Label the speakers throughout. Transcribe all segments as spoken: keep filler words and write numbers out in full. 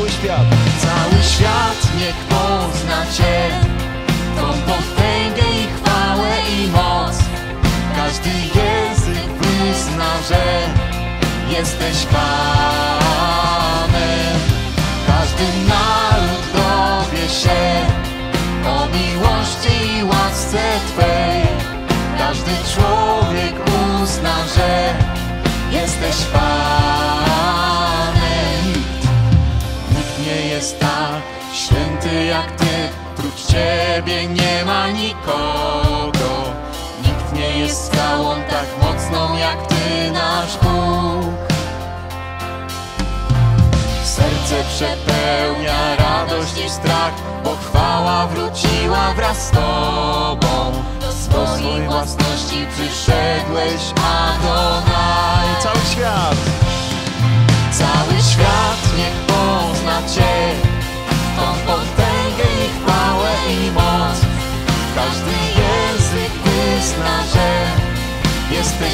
Speaker 1: Cały świat,
Speaker 2: cały świat niech pozna Cię, Twą potęgę i chwałę i moc. Każdy język wyzna, że jesteś Panem. Każdy naród dowie się o miłości i łasce Twej. Każdy człowiek uzna, że jesteś Panem. Nikt, nikt nie jest tak święty jak Ty, prócz Ciebie nie ma nikogo. Nikt nie jest skałą tak mocną jak Ty, nasz Bóg. Serce przepełnia radość i strach, bo chwała wróciła wraz z Tobą. Do swojej własności przyszedłeś, Adonai.
Speaker 1: cały świat,
Speaker 2: Cały świat niech pozna Cię, Twą potęgę i chwałę i moc. Każdy język wyzna, że jesteś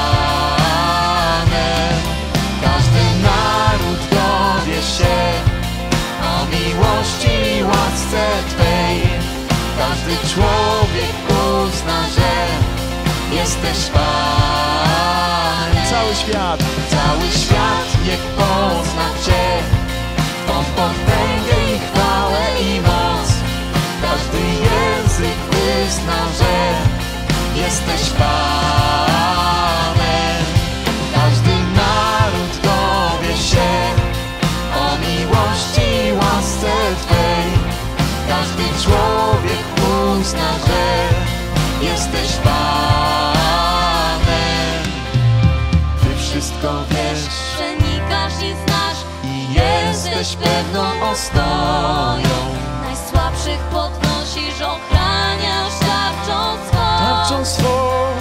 Speaker 2: Panem. Każdy naród dowie się o miłości i łasce Twej. Każdy człowiek uzna, że jesteś Panem.
Speaker 1: cały świat,
Speaker 2: Cały świat niech pozna Cię, Twą potęgę i chwałę i moc. Każdy język wyzna, że jesteś Panem. Każdy naród dowie się o miłości i łasce Twej. Każdy człowiek uzna, że jesteś Panem. Ty wszystko wiesz,
Speaker 3: Przenikasz i znasz,
Speaker 2: i jesteś pewną ostoją.
Speaker 3: najsłabszych podnosisz, ochraniasz tarczą swą.
Speaker 1: tarczą swą.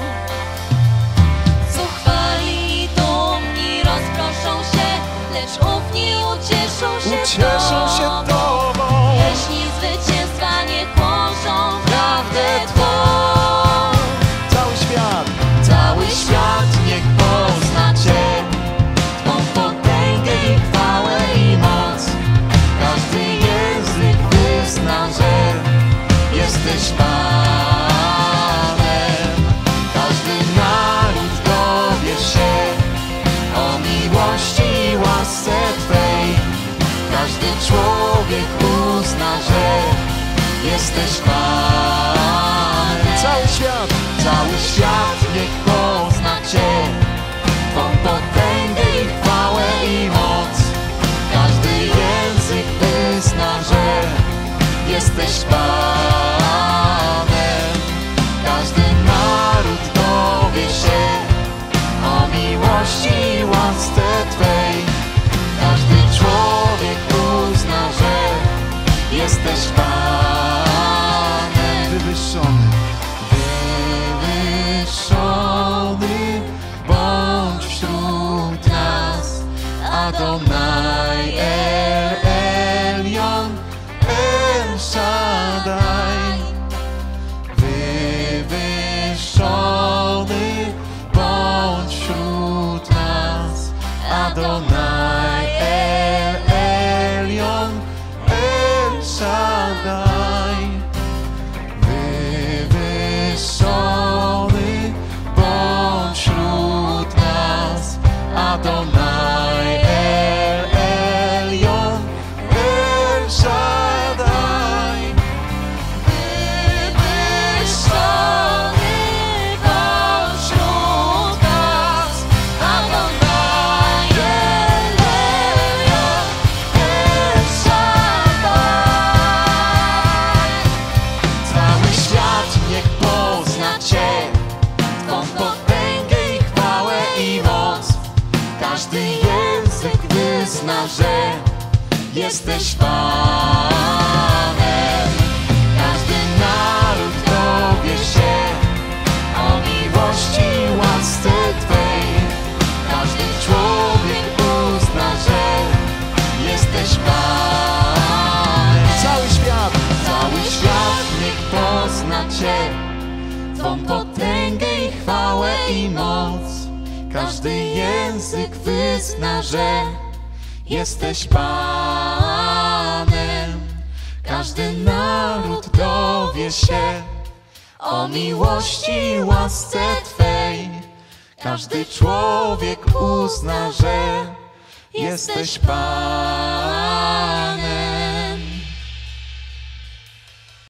Speaker 3: Zuchwali i dumni rozproszą się, lecz ufni ucieszą się
Speaker 1: Ucieszą się
Speaker 3: Tobą.
Speaker 1: Tobą.
Speaker 3: Pieśni zwycięstwa niech głoszą prawdę Twą.
Speaker 1: Cały świat,
Speaker 2: Cały świat niech pozna Cię, Twą potęgę i chwałę i moc. Każdy język wyzna, że jesteś Panem. Każdy naród dowie się o miłości i łasce Twej. Każdy człowiek uzna, że jesteś Panem.
Speaker 1: cały świat,
Speaker 2: Cały świat niech pozna Cię, Twą potęgę i chwałę i moc. Każdy język wyzna, że jesteś Panem. Każdy naród dowie się o miłości i łasce Twej. Każdy człowiek uzna, że jesteś Panem.
Speaker 1: wywyższony,
Speaker 2: Wywyższony bądź wśród nas, Adonai El Elyon, El Shaddai. Wywyższony bądź wśród nas, Adonai El Elyon, El Shaddai. Wywyższony bądź wśród nas, Adonai El Elyon, El Shaddai.
Speaker 3: Wywyższony bądź wśród nas, Adonai El Elyon, El Shaddai.
Speaker 2: Cały świat niech pozna Cię, Twą potęgę i chwałę i moc. Każdy język wyzna, że jesteś Panem. Każdy naród dowie się o miłości i łasce Twej. Każdy człowiek uzna, że jesteś Panem.
Speaker 1: cały świat,
Speaker 2: Cały świat niech pozna Cię, Twą potęgę i chwałę i moc. Każdy język wyzna, że jesteś Panem. Każdy naród dowie się o miłości i łasce Twej. Każdy człowiek uzna, że jesteś Panem.